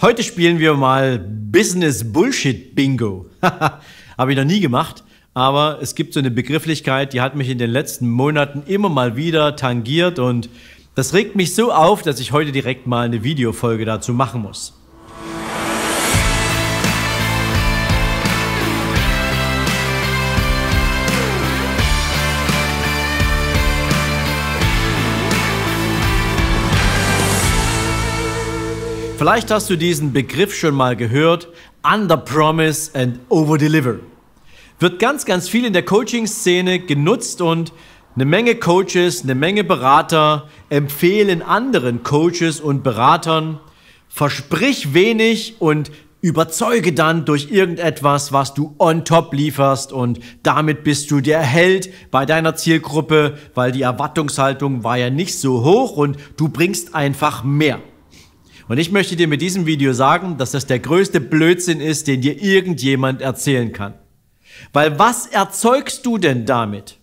Heute spielen wir mal Business Bullshit Bingo. Habe ich noch nie gemacht, aber es gibt so eine Begrifflichkeit, die hat mich in den letzten Monaten immer mal wieder tangiert und das regt mich so auf, dass ich heute direkt mal eine Videofolge dazu machen muss. Vielleicht hast du diesen Begriff schon mal gehört, Under Promise and Over Deliver. Wird ganz viel in der Coaching-Szene genutzt und eine Menge Coaches, eine Menge Berater empfehlen anderen Coaches und Beratern, versprich wenig und überzeuge dann durch irgendetwas, was du on top lieferst und damit bist du der Held bei deiner Zielgruppe, weil die Erwartungshaltung war ja nicht so hoch und du bringst einfach mehr. Und ich möchte dir mit diesem Video sagen, dass das der größte Blödsinn ist, den dir irgendjemand erzählen kann. Weil was erzeugst du denn damit?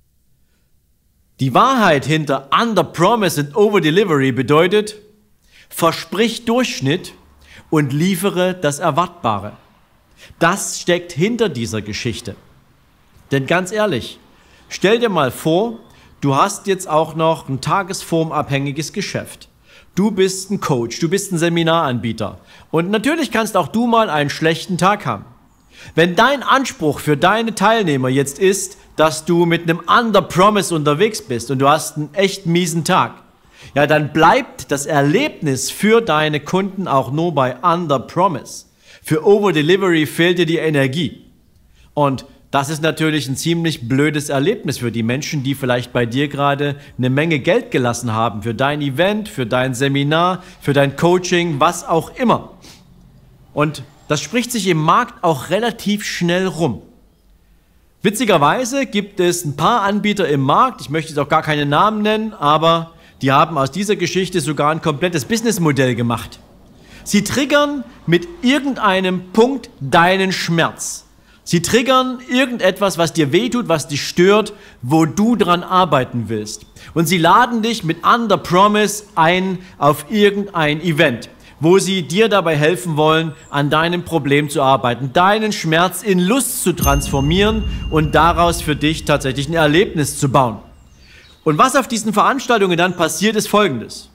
Die Wahrheit hinter Under Promise and Over Delivery bedeutet, versprich Durchschnitt und liefere das Erwartbare. Das steckt hinter dieser Geschichte. Denn ganz ehrlich, stell dir mal vor, du hast jetzt auch noch ein tagesformabhängiges Geschäft. Du bist ein Coach, du bist ein Seminaranbieter und natürlich kannst auch du mal einen schlechten Tag haben. Wenn dein Anspruch für deine Teilnehmer jetzt ist, dass du mit einem Under Promise unterwegs bist und du hast einen echt miesen Tag, ja, dann bleibt das Erlebnis für deine Kunden auch nur bei Under Promise. Für Over Delivery fehlt dir die Energie. Und das ist natürlich ein ziemlich blödes Erlebnis für die Menschen, die vielleicht bei dir gerade eine Menge Geld gelassen haben für dein Event, für dein Seminar, für dein Coaching, was auch immer. Und das spricht sich im Markt auch relativ schnell rum. Witzigerweise gibt es ein paar Anbieter im Markt, ich möchte jetzt auch gar keine Namen nennen, aber die haben aus dieser Geschichte sogar ein komplettes Businessmodell gemacht. Sie triggern mit irgendeinem Punkt deinen Schmerz. Sie triggern irgendetwas, was dir wehtut, was dich stört, wo du dran arbeiten willst. Und sie laden dich mit Under Promise ein auf irgendein Event, wo sie dir dabei helfen wollen, an deinem Problem zu arbeiten, deinen Schmerz in Lust zu transformieren und daraus für dich tatsächlich ein Erlebnis zu bauen. Und was auf diesen Veranstaltungen dann passiert, ist Folgendes.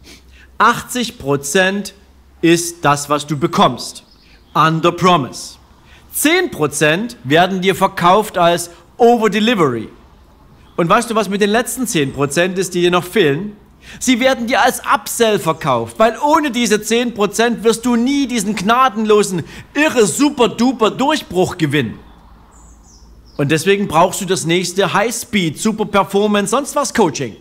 80% ist das, was du bekommst. Under Promise. 10% werden dir verkauft als Over Delivery. Und weißt du, was mit den letzten 10% ist, die dir noch fehlen? Sie werden dir als Upsell verkauft, weil ohne diese 10% wirst du nie diesen gnadenlosen, irre, super duper Durchbruch gewinnen. Und deswegen brauchst du das nächste High-Speed, Super Performance, sonst was Coaching.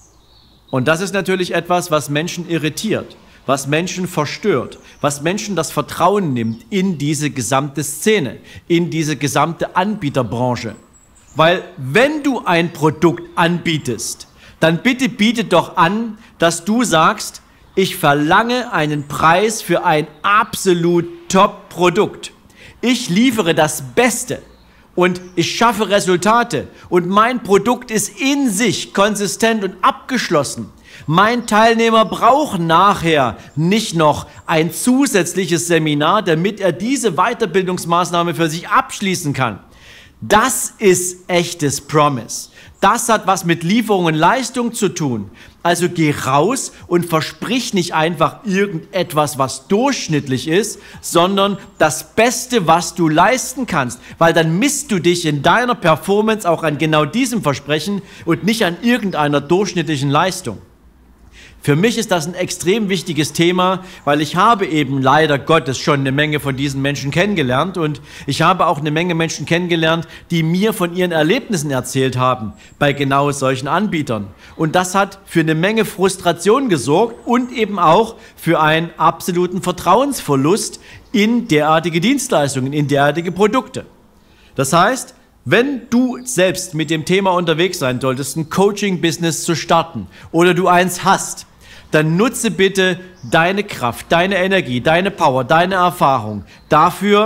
Und das ist natürlich etwas, was Menschen irritiert, was Menschen verstört, was Menschen das Vertrauen nimmt in diese gesamte Szene, in diese gesamte Anbieterbranche. Weil wenn du ein Produkt anbietest, dann bitte biete doch an, dass du sagst, ich verlange einen Preis für ein absolut Top-Produkt. Ich liefere das Beste und ich schaffe Resultate und mein Produkt ist in sich konsistent und abgeschlossen. Mein Teilnehmer braucht nachher nicht noch ein zusätzliches Seminar, damit er diese Weiterbildungsmaßnahme für sich abschließen kann. Das ist echtes Promise. Das hat was mit Lieferung und Leistung zu tun. Also geh raus und versprich nicht einfach irgendetwas, was durchschnittlich ist, sondern das Beste, was du leisten kannst. Weil dann misst du dich in deiner Performance auch an genau diesem Versprechen und nicht an irgendeiner durchschnittlichen Leistung. Für mich ist das ein extrem wichtiges Thema, weil ich habe eben leider Gottes schon eine Menge von diesen Menschen kennengelernt und ich habe auch eine Menge Menschen kennengelernt, die mir von ihren Erlebnissen erzählt haben bei genau solchen Anbietern. Und das hat für eine Menge Frustration gesorgt und eben auch für einen absoluten Vertrauensverlust in derartige Dienstleistungen, in derartige Produkte. Das heißt, wenn du selbst mit dem Thema unterwegs sein solltest, ein Coaching-Business zu starten oder du eins hast, dann nutze bitte deine Kraft, deine Energie, deine Power, deine Erfahrung dafür,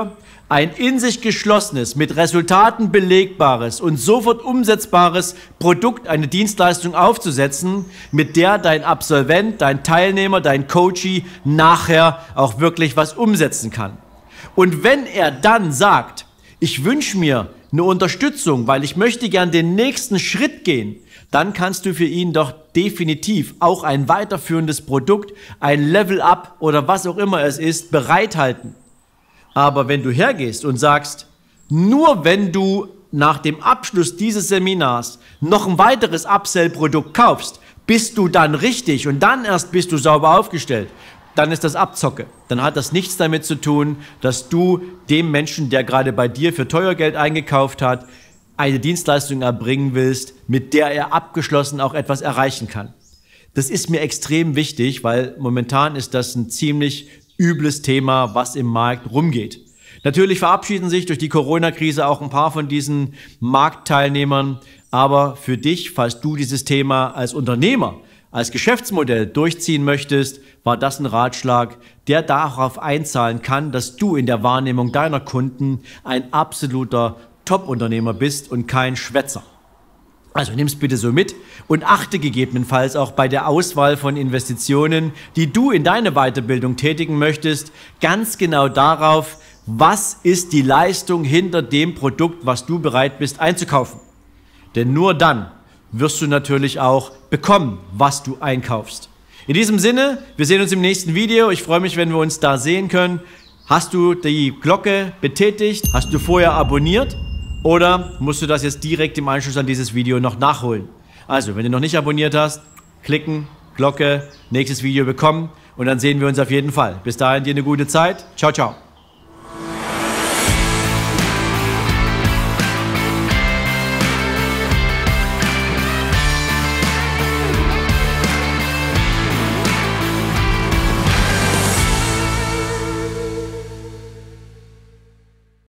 ein in sich geschlossenes, mit Resultaten belegbares und sofort umsetzbares Produkt, eine Dienstleistung aufzusetzen, mit der dein Absolvent, dein Teilnehmer, dein Coachee nachher auch wirklich was umsetzen kann. Und wenn er dann sagt, ich wünsche mir eine Unterstützung, weil ich möchte gern den nächsten Schritt gehen, dann kannst du für ihn doch definitiv auch ein weiterführendes Produkt, ein Level-Up oder was auch immer es ist, bereithalten. Aber wenn du hergehst und sagst, nur wenn du nach dem Abschluss dieses Seminars noch ein weiteres Upsell-Produkt kaufst, bist du dann richtig und dann erst bist du sauber aufgestellt, dann ist das Abzocke. Dann hat das nichts damit zu tun, dass du dem Menschen, der gerade bei dir für teuer Geld eingekauft hat, eine Dienstleistung erbringen willst, mit der er abgeschlossen auch etwas erreichen kann. Das ist mir extrem wichtig, weil momentan ist das ein ziemlich übles Thema, was im Markt rumgeht. Natürlich verabschieden sich durch die Corona-Krise auch ein paar von diesen Marktteilnehmern, aber für dich, falls du dieses Thema als Unternehmer, als Geschäftsmodell durchziehen möchtest, war das ein Ratschlag, der darauf einzahlen kann, dass du in der Wahrnehmung deiner Kunden ein absoluter Top-Unternehmer bist und kein Schwätzer. Also nimm's bitte so mit und achte gegebenenfalls auch bei der Auswahl von Investitionen, die du in deine Weiterbildung tätigen möchtest, ganz genau darauf, was ist die Leistung hinter dem Produkt, was du bereit bist einzukaufen. Denn nur dann wirst du natürlich auch bekommen, was du einkaufst. In diesem Sinne, wir sehen uns im nächsten Video. Ich freue mich, wenn wir uns da sehen können. Hast du die Glocke betätigt? Hast du vorher abonniert? Oder musst du das jetzt direkt im Anschluss an dieses Video noch nachholen? Also, wenn du noch nicht abonniert hast, klicken, Glocke, nächstes Video bekommen und dann sehen wir uns auf jeden Fall. Bis dahin dir eine gute Zeit. Ciao, ciao.